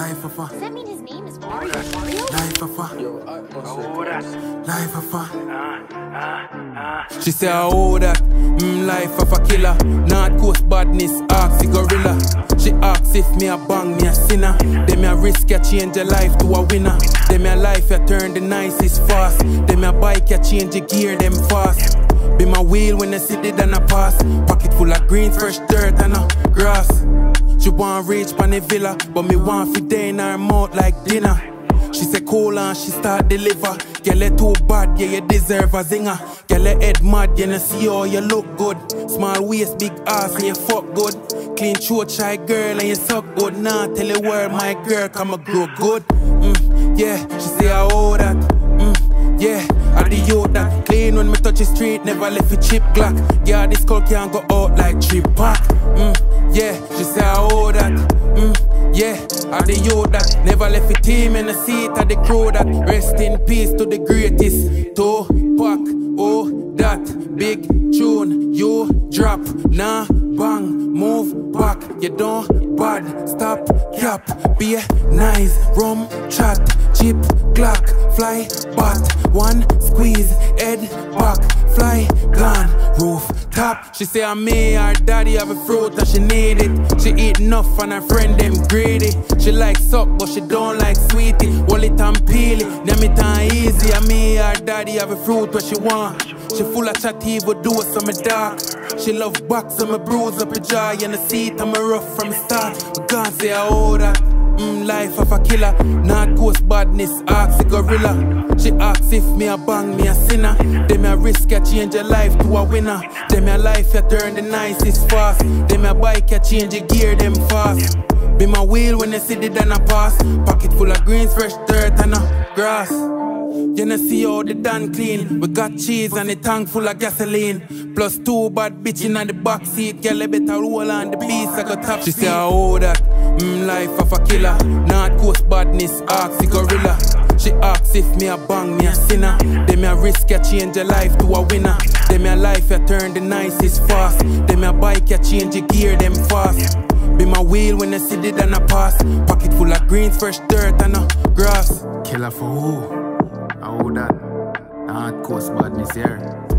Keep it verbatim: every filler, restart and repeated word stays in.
Life of a. Does that mean his name is Mario? Mario? Life of a. Life of a. She say I owe that, mm, life of a killer. North Coast badness, ask the gorilla. She asks if me a bang, me a sinner. Them a risk ya change your life to a winner. Them a life ya turn the nicest fast. Them a bike ya change your gear them fast. Be my wheel when I sit it and I pass. Pocket full of green, fresh dirt and a grass. She want reach pan the villa, but me want fi day in her mouth like dinner. She say cool and she start deliver. Girl, it too bad, yeah, you deserve a zinger. Girl, your head mad, you know see how you look good. Small waist, big ass, and you fuck good. Clean throat, shy girl, and you suck good. Nah, tell the world, my girl, come and grow good. Mm, yeah, she say I owe that. Mm, yeah, I the youth that clean when me touch the street, never left a chip glock. Yeah, this skull can't go out like trip pack. Mm, yeah, she say I owe that. Mm, yeah, I the youth that never left a team in the seat of the crew that rest in peace to the greatest. Tupac, oh that big tune you drop. Nah, bang, move back. You don't bad, stop, cap. Be nice, rum, chat, chip, clock, fly, bat. One squeeze, head back, fly, gone, roof, top. She say I me, her daddy have a fruit and she need it. She eat enough and her friend them greedy. She like suck but she don't like sweetie. Hold it and peel it, name it and easy. I me, her daddy have a fruit what she want. She full of chat evil do it so me dark. She love box and me bruise up a jaw. And the seat and me rough from the start. But God say I owe that. Mm, life of a killer. North Coast badness, ask the gorilla. She asks if me a bang, me a sinner. Them a risk ya change your life to a winner. Them a life ya turn the nicest fast. Them a bike ya change your gear them fast. Be my wheel when you see it and I pass. Pocket full of greens, fresh dirt and a grass. You know see how the done clean. We got cheese and the tank full of gasoline. Plus two bad bitch in the back seat. Girl, you better roll on the beast, I got top. She say I owe that, mm, life of a killer. North Coast badness, ask the gorilla. She asks if me a bang, me a sinner. Them a risk ya change your life to a winner. Them a life ya turn the nicest fast. Them a bike ya change your gear them fast. Be my wheel when I see it and I pass. Pocket full of greens, fresh dirt and a grass. Killer for who? I owe that. North Coast badness here.